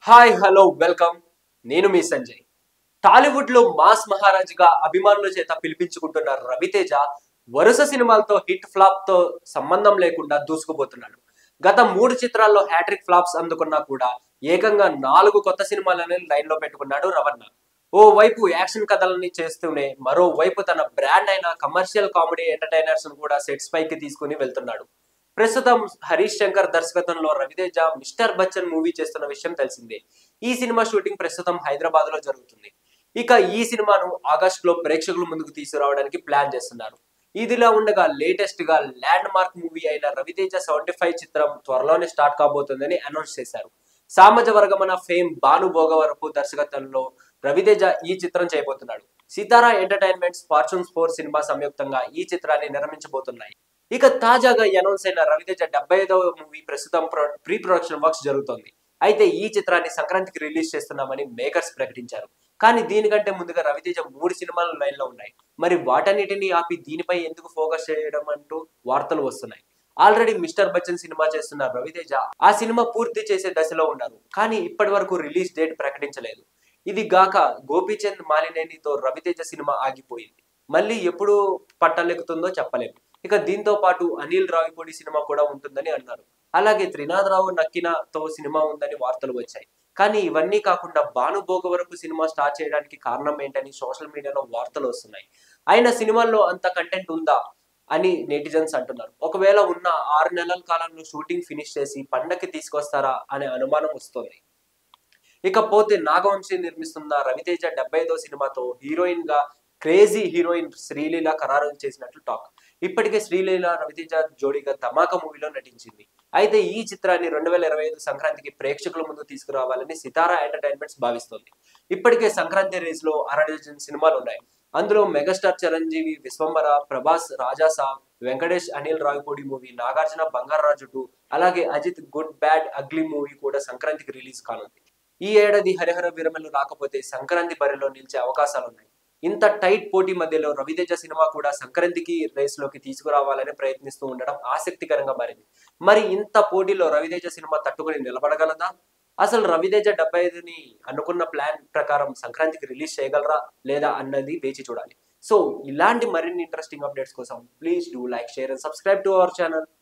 Hi hello welcome. నేను మీ సంజయ్. టాలీవుడ్ లో mass మహారాజుగా అభిమానుల చేత పిలిపించుకుంటున్న రవితేజ వరుస సినిమాలతో హిట్ ఫ్లాప్ తో సంబంధం లేకుండా దూసుకుపోతున్నాడు. గత 3 చిత్రాల్లో హ్యాట్రిక్ ఫ్లాప్స్ అందుకున్నా కూడా ఏకంగా 4 కొత్త సినిమాలని లైన్ లో పెట్టుకున్నాడు రవణ. ఓ వైపు యాక్షన్ కథలని చేస్తూనే మరోవైపు తన బ్రాండ్ అయిన కమర్షియల్ కామెడీ ఎంటర్టైనర్స్ కూడా సెట్స్ పైకి తీసుకుని వెళ్తున్నాడు. ప్రస్తుతం హరీష్ శంకర్ దర్శకత్వంలో రవితేజ మిస్టర్ బచ్చన్ మూవీ చేస్తున్న విషయం తెలిసిందే. ఈ సినిమా షూటింగ్ ప్రస్తుతం హైదరాబాద్ లో జరుగుతుంది. ఇక ఈ సినిమాను ఆగస్ట్ లో ప్రేక్షకుల ముందుకు తీసుకురావడానికి ప్లాన్ చేస్తున్నారు. ఇదిలా ఉండగా లేటెస్ట్ గా ల్యాండ్ మార్క్ మూవీ అయిన రవితేజ 75 చిత్రం త్వరలోనే స్టార్ట్ కాబోతుందని అనౌన్స్ చేశారు. సామాజ వర్గమన ఫేమ్ భాను భోగవరపు దర్శకత్వంలో రవితేజ ఈ చిత్రం చేయబోతున్నాడు. సితారా ఎంటర్టైన్మెంట్స్, ఫార్చ్యూన్స్ 4 సినిమా సంయుక్తంగా ఈ చిత్రాన్ని నిర్మించబోతున్నాయి. ఇక తాజాగా అనౌన్స్ అయిన రవితేజ 75వ మూవీ ప్రస్తుతం ప్రీ ప్రొడక్షన్ వర్క్స్ జరుగుతోంది. అయితే ఈ చిత్రాన్ని సంక్రాంతికి రిలీజ్ చేస్తున్నామని మేకర్స్ ప్రకటించారు. కానీ దీనికంటే ముందుగా రవితేజ 3 సినిమాలు లైన్ లో ఉన్నాయి. మరి వాటన్నిటిని ఆపి దీనిపై ఎందుకు ఫోకస్ చేయడం అంటూ వార్తలు వస్తున్నాయి. ఆల్రెడీ మిస్టర్ బచ్చన్ సినిమా చేస్తున్న రవితేజ ఆ సినిమా పూర్తి చేసే దశలో ఉన్నారు. కానీ ఇప్పటి వరకు రిలీజ్ డేట్ ప్రకటించలేదు. ఇది గాక గోపీచంద్ మాలినేనితో రవితేజ సినిమా ఆగిపోయింది. మళ్ళీ ఎప్పుడు పట్టాలెక్కుతుందో చెప్పలేం. ఇక దీంతో పాటు అనిల్ రావిపూడి సినిమా కూడా ఉంటుందని అన్నారు. అలాగే త్రినాథరావు నక్కినతో సినిమా ఉందని వార్తలు వచ్చాయి. కానీ ఇవన్నీ కాకుండా భాను భోగవరపు సినిమా స్టార్ట్ చేయడానికి కారణం ఏంటని సోషల్ మీడియాలో వార్తలు వస్తున్నాయి. ఆయన సినిమాల్లో అంత కంటెంట్ ఉందా అని నెటిజన్స్ అంటున్నారు. ఒకవేళ ఉన్న 6 నెలల కాలంలో షూటింగ్ ఫినిష్ చేసి పండక్కి తీసుకొస్తారా అనే అనుమానం వస్తోంది. ఇకపోతే నాగవంశీ నిర్మిస్తున్న రవితేజ 75వ సినిమాతో హీరోయిన్ గా క్రేజీ హీరోయిన్ శ్రీలీల ఖరారు చేసినట్లు టాక్. ఇప్పటికే శ్రీలీల రవితేజ జోడీగా ధమాకా మూవీలో నటించింది. అయితే ఈ చిత్రాన్ని 2025 సంక్రాంతికి ప్రేక్షకుల ముందు తీసుకురావాలని సితారా ఎంటర్టైన్మెంట్స్ భావిస్తోంది. ఇప్పటికే సంక్రాంతి రేస్ లో 6 సినిమాలు ఉన్నాయి. అందులో మెగాస్టార్ చిరంజీవి విశ్వంబర, ప్రభాస్ రాజాసాబ్, వెంకటేష్ అనిల్ రావిపూడి మూవీ, నాగార్జున బంగారాజు 2, అలాగే Ajith good bad ugly movie కూడా సంక్రాంతికి రిలీజ్ కానుంది. ఈ ఏడాది హరిహర వీరమల్లు రాకపోతే సంక్రాంతి బరిలో నిలిచే అవకాశాలున్నాయి. ఇంత టైట్ పోటీ మధ్యలో రవితేజ సినిమా కూడా సంక్రాంతికి రేస్ లోకి తీసుకురావాలని ప్రయత్నిస్తూ ఉండడం ఆసక్తికరంగా మారింది. మరి ఇంత పోటీలో రవితేజ సినిమా తట్టుకొని నిలబడగలదా? అసలు రవితేజ 75ని అనుకున్న ప్లాన్ ప్రకారం సంక్రాంతికి రిలీజ్ చేయగలరా లేదా అన్నది వేచి చూడాలి. సో ఇలాంటి మరిన్ని ఇంట్రెస్టింగ్ అప్డేట్స్ కోసం please do like, share and subscribe to our channel.